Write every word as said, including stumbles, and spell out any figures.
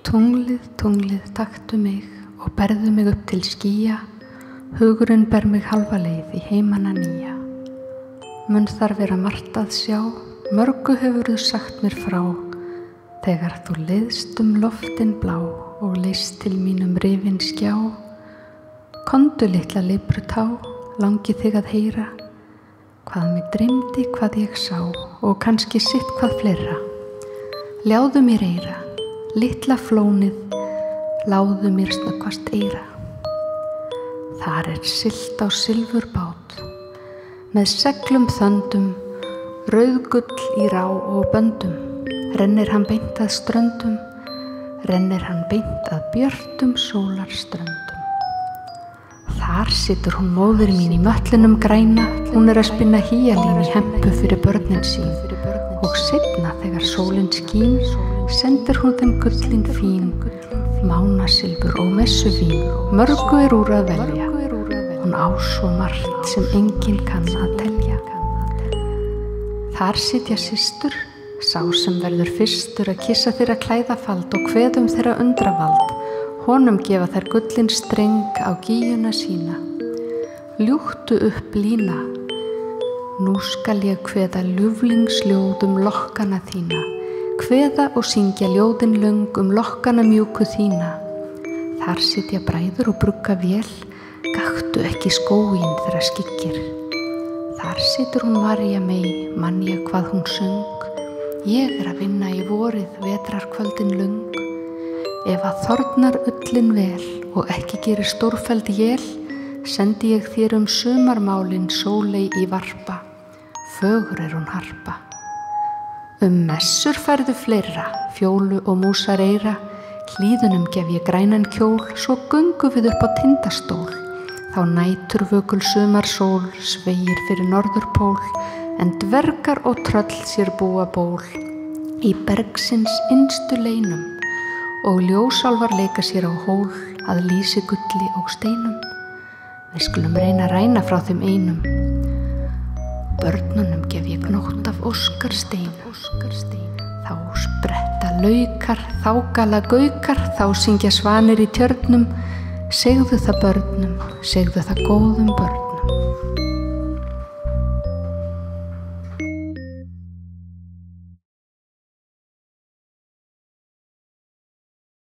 Tunglið, tunglið, taktu mig og berðu mig upp til skýja, hugurinn ber mig halva leið í heimana nýja. Mun þar vera margt að sjá, mörgu hefurðu sagt mér frá, þegar þú leiðst um loftin blá og leist til mínum rifin skjá. Komdu litla leibrutá, langi þig að heyra, hvað mig dreymdi, hvað ég sá og kannski sitt hvað fleira. Ljáðu mér eyra, litla flónið, láðu mér snöggvast eyra. Þar er siglt á silfurbát, með seglum þöndum, rauðgull í rá og böndum. Rennir hann beint að ströndum, rennir hann beint að björtum sólarströndum. Þar situr hún móðir mín í möttlinum græna, hún er að spinna hýjalín í hempu fyrir börnin sín. Og seinna þegar sólin skín, sendir hún þeim gullin fín, mánasilfur og messuvín, mörgu er úr að velja, hún á svo margt sem enginn kann að telja. Þar sitja systur, sá sem verður fyrstur að kissa þeirra klæðafald og kveðum þeirra undravald, honum gefa þær gullin streng á gíjuna sína. Ljúktu upp lína, nú skal ég kveða ljúflingsljóð um lokkana þína, kveða og syngja ljóðin löng um lokkana mjúku þína. Þar sitja bræður og brugga vél, gaktu ekki skóginn þeirra skyggir. Þar situr hún María mey, mann ég hvað hún söng, ég er að vinna í vorið vetrarkvöldin löng. Ef að þornar ullin vel og ekki gerir stórfelld jél, sendi ég þér um sumarmálin sóley í varpa, fögur er hún harpa. Um messur færðu fleira, fjólu og músar eyra, hlýðunum gef ég grænan kjól, svo göngum við upp á tindastól. Þá nætur vökul sumarsól, sveigir fyrir norðurpól, en dvergar og tröll sér búa ból í bergsins innstu leinum, og ljósálfar leika sér á hól að lýsigulli og steinum. Við skulum reyna að ræna frá þeim einum, börnunum gef ég gnótt af óskarstein. Þá spretta laukar, þá gala gaukar, þá syngja svanir í tjörnum, segðu það börnum, segðu það góðum börnum.